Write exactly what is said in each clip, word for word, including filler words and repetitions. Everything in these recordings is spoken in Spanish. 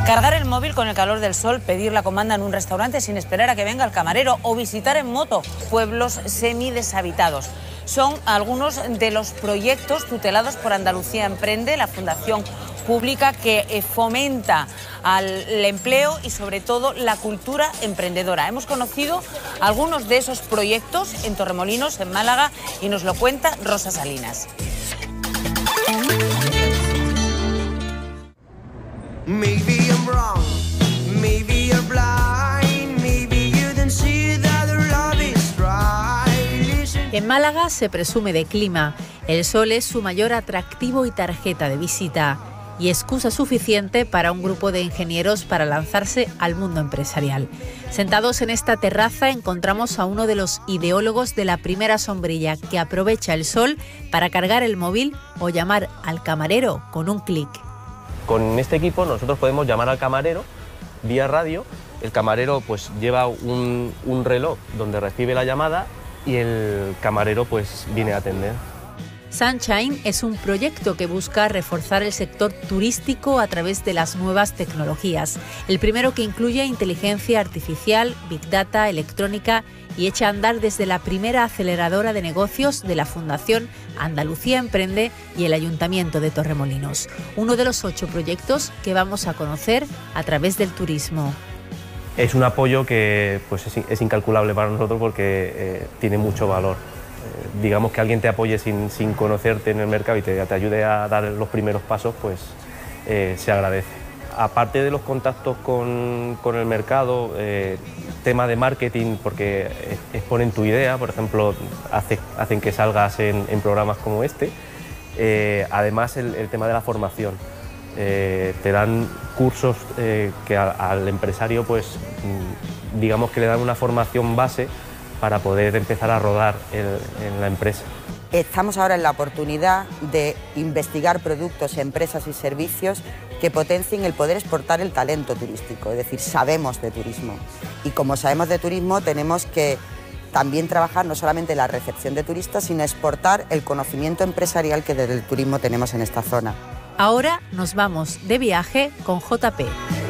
Cargar el móvil con el calor del sol, pedir la comanda en un restaurante sin esperar a que venga el camarero o visitar en moto pueblos semideshabitados. Son algunos de los proyectos tutelados por Andalucía Emprende, la fundación pública que fomenta el empleo y sobre todo la cultura emprendedora. Hemos conocido algunos de esos proyectos en Torremolinos, en Málaga, y nos lo cuenta Rosa Salinas. Maybe I'm wrong, maybe you're blind, maybe you don't see that the love is right. En Málaga se presume de clima. El sol es su mayor atractivo y tarjeta de visita, y excusa suficiente para un grupo de ingenieros para lanzarse al mundo empresarial. Sentados en esta terraza encontramos a uno de los ideólogos de la primera sombrilla, que aprovecha el sol para cargar el móvil o llamar al camarero con un clic. Con este equipo nosotros podemos llamar al camarero vía radio. El camarero pues lleva un, un reloj donde recibe la llamada y el camarero pues viene a atender. Sunshine es un proyecto que busca reforzar el sector turístico a través de las nuevas tecnologías. El primero que incluye inteligencia artificial, big data, electrónica y echa a andar desde la primera aceleradora de negocios de la Fundación Andalucía Emprende y el Ayuntamiento de Torremolinos. Uno de los ocho proyectos que vamos a conocer a través del turismo. Es un apoyo que pues, es, es incalculable para nosotros porque eh, tiene mucho valor. Eh, digamos que alguien te apoye sin, sin conocerte en el mercado y te, te ayude a dar los primeros pasos, pues eh, se agradece. Aparte de los contactos con, con el mercado, eh, tema de marketing, porque exponen tu idea, por ejemplo, hace, hacen que salgas en, en programas como este. Eh, además, el, el tema de la formación. Eh, te dan cursos eh, que a, al empresario, pues, digamos que le dan una formación base para poder empezar a rodar el, en la empresa. Estamos ahora en la oportunidad de investigar productos, empresas y servicios que potencien el poder exportar el talento turístico, es decir, sabemos de turismo. Y como sabemos de turismo, tenemos que también trabajar no solamente la recepción de turistas, sino exportar el conocimiento empresarial que desde el turismo tenemos en esta zona. Ahora nos vamos de viaje con J P.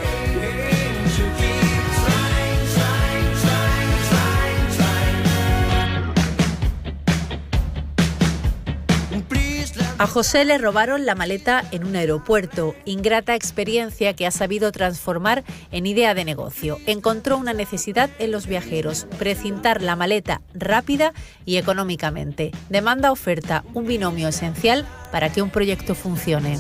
A José le robaron la maleta en un aeropuerto, ingrata experiencia que ha sabido transformar en idea de negocio. Encontró una necesidad en los viajeros, precintar la maleta rápida y económicamente. Demanda-oferta, un binomio esencial para que un proyecto funcione.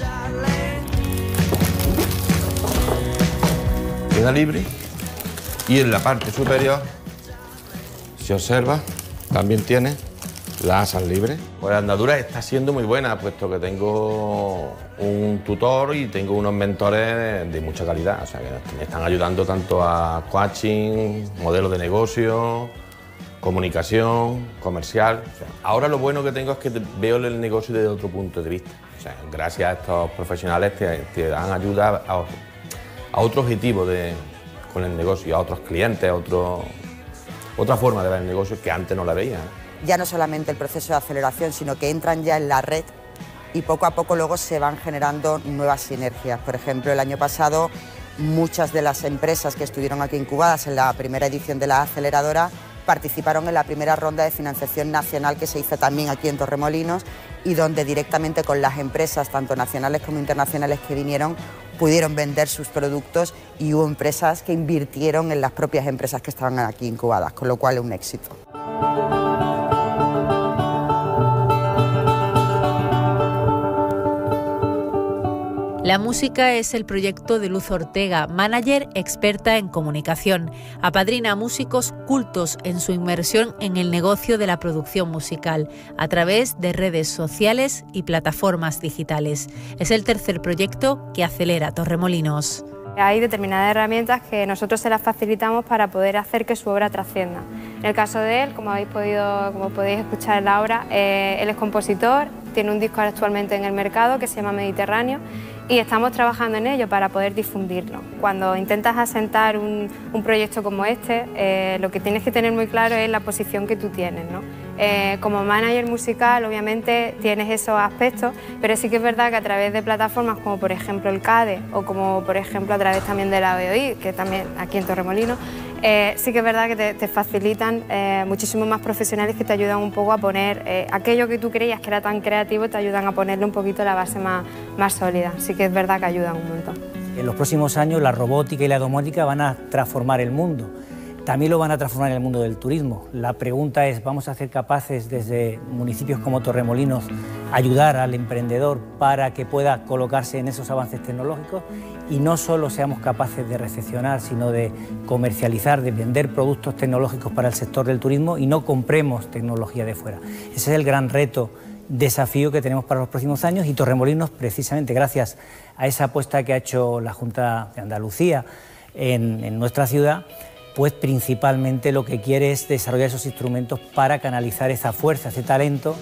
Queda libre y en la parte superior, si observa, también tiene las asas libres. Pues la andadura está siendo muy buena, puesto que tengo un tutor y tengo unos mentores de, de mucha calidad. O sea, que me están ayudando tanto a coaching, modelos de negocio, comunicación, comercial. O sea, ahora lo bueno que tengo es que veo el negocio desde otro punto de vista. O sea, gracias a estos profesionales te, te dan ayuda a, a otro objetivo de, con el negocio, a otros clientes, a otro, otra forma de ver el negocio que antes no la veía. Ya no solamente el proceso de aceleración, sino que entran ya en la red y poco a poco luego se van generando nuevas sinergias. Por ejemplo, el año pasado muchas de las empresas que estuvieron aquí incubadas en la primera edición de la aceleradora participaron en la primera ronda de financiación nacional que se hizo también aquí en Torremolinos y donde directamente con las empresas, tanto nacionales como internacionales que vinieron, pudieron vender sus productos y hubo empresas que invirtieron en las propias empresas que estaban aquí incubadas, con lo cual es un éxito. La música es el proyecto de Luz Ortega, manager experta en comunicación. Apadrina a músicos cultos en su inmersión en el negocio de la producción musical, a través de redes sociales y plataformas digitales. Es el tercer proyecto que acelera Torremolinos. Hay determinadas herramientas que nosotros se las facilitamos para poder hacer que su obra trascienda. En el caso de él, como habéis podido, como podéis escuchar en la obra, eh, él es compositor, tiene un disco actualmente en el mercado que se llama Mediterráneo y estamos trabajando en ello para poder difundirlo. Cuando intentas asentar un, un proyecto como este, eh, lo que tienes que tener muy claro es la posición que tú tienes, ¿no? Eh, como manager musical, obviamente, tienes esos aspectos, pero sí que es verdad que a través de plataformas como por ejemplo el CADE o como por ejemplo a través también de la B O I, que también aquí en Torremolinos, eh, sí que es verdad que te, te facilitan eh, muchísimos más profesionales que te ayudan un poco a poner eh, aquello que tú creías que era tan creativo, te ayudan a ponerle un poquito la base más, más sólida. Sí que es verdad que ayudan un montón. En los próximos años la robótica y la domótica van a transformar el mundo. También lo van a transformar en el mundo del turismo. La pregunta es, ¿vamos a ser capaces desde municipios como Torremolinos ayudar al emprendedor para que pueda colocarse en esos avances tecnológicos y no solo seamos capaces de recepcionar, sino de comercializar, de vender productos tecnológicos para el sector del turismo y no compremos tecnología de fuera? Ese es el gran reto, desafío que tenemos para los próximos años y Torremolinos, precisamente gracias a esa apuesta que ha hecho la Junta de Andalucía en, en nuestra ciudad, pues principalmente lo que quiere es desarrollar esos instrumentos para canalizar esa fuerza, ese talento.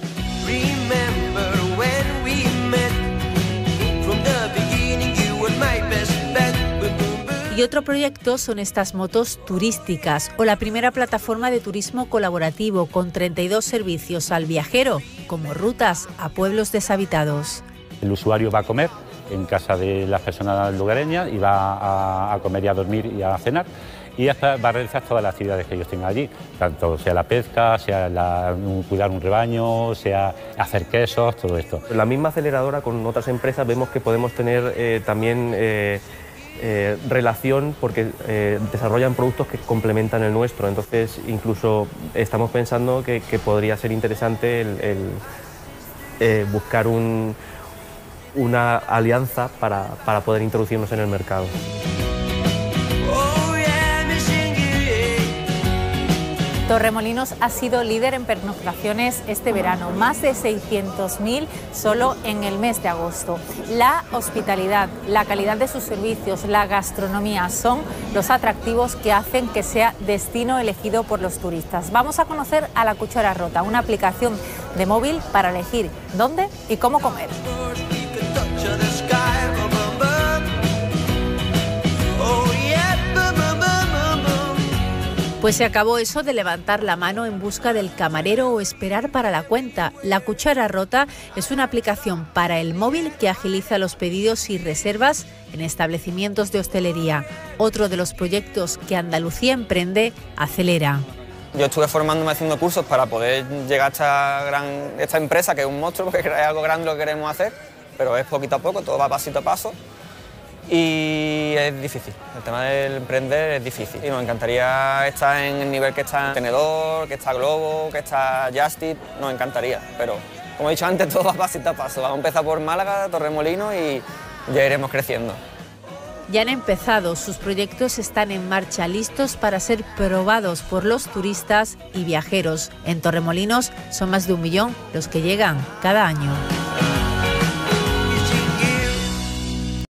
Y otro proyecto son estas motos turísticas o la primera plataforma de turismo colaborativo con treinta y dos servicios al viajero, como rutas a pueblos deshabitados. El usuario va a comer en casa de las personas lugareñas y va a, a comer y a dormir y a cenar. Y hasta va a realizar todas las actividades que ellos tengan allí, tanto sea la pesca, sea la, un, cuidar un rebaño, sea hacer quesos, todo esto. En la misma aceleradora con otras empresas vemos que podemos tener eh, también eh, eh, relación porque eh, desarrollan productos que complementan el nuestro, entonces incluso estamos pensando que, que podría ser interesante el, el eh, buscar un, una alianza para, para poder introducirnos en el mercado. Torremolinos ha sido líder en pernoctaciones este verano, más de seiscientos mil solo en el mes de agosto. La hospitalidad, la calidad de sus servicios, la gastronomía son los atractivos que hacen que sea destino elegido por los turistas. Vamos a conocer a La Cuchara Rota, una aplicación de móvil para elegir dónde y cómo comer. Pues se acabó eso de levantar la mano en busca del camarero o esperar para la cuenta. La Cuchara Rota es una aplicación para el móvil que agiliza los pedidos y reservas en establecimientos de hostelería. Otro de los proyectos que Andalucía Emprende acelera. Yo estuve formándome haciendo cursos para poder llegar a esta, gran, esta empresa, que es un monstruo, porque es algo grande lo que queremos hacer, pero es poquito a poco, todo va pasito a paso. Y es difícil, el tema del emprender es difícil y nos encantaría estar en el nivel que está Tenedor, que está Globo, que está Justit, nos encantaría, pero como he dicho antes, todo va pasito a paso. Vamos a empezar por Málaga, Torremolinos y ya iremos creciendo. Ya han empezado, sus proyectos están en marcha, listos para ser probados por los turistas y viajeros. En Torremolinos son más de un millón los que llegan cada año.